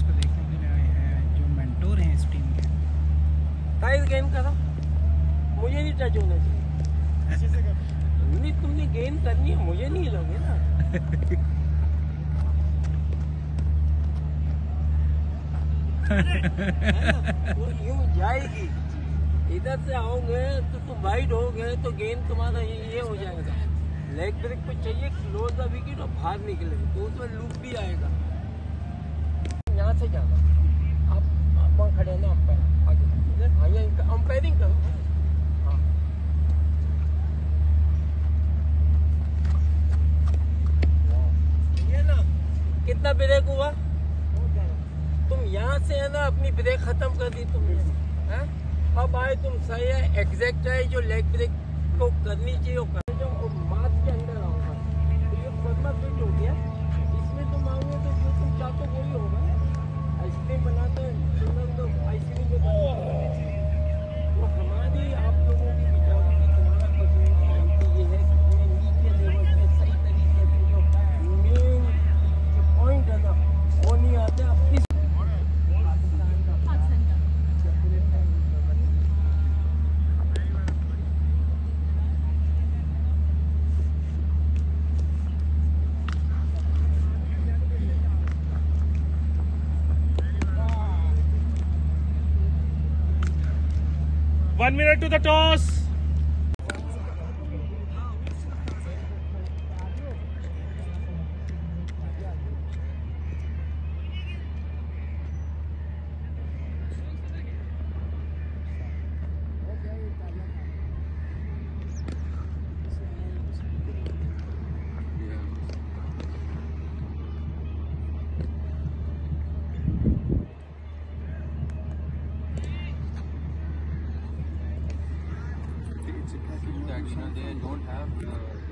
को देखने के लिए आए हैं जो मेंटोर हैं इस टीम के। टाइल गेन करो, मुझे नहीं टच होना चाहिए। नहीं, तुमने गेन करनी है, मुझे नहीं लोगे ना। वो यूं जाएगी, इधर से आओगे तो तुम वाइड हो गए तो गेन तुम्हारा ये हो जाएगा। लेग ब्रेक को चाहिए क्लोज द विकेट और बाहर निकले तो उसमें लूप भी आएगा। यहाँ से जाना, आप वहाँ खड़े ना, अंपायर आगे, हाँ ये अंपायरिंग करो। हाँ ये ना, कितना ब्रेक हुआ? तुम यहाँ से है ना अपनी ब्रेक खत्म कर दी तुमने, हैं? अब आए तुम सही है, एग्जैक्ट है जो लेग ब्रेक को करनी चाहिए वो कर दो और मार्च के अंदर आओगा तो ये फर्मा फिट हो गया। इसमें तुम आओगे तो जो तुम चाहते वही होगा। आइसक्रीम बनाते हैं तो आइसक्रीम के तो हमारी आप लोगों की विचारों की तुम्हारा पसंद ये है कि तुम्हें नीचे लेवल पे सही तरीके से जो मेन पॉइंट है ना वो नहीं आते। आप किस One minute to the toss. They don't have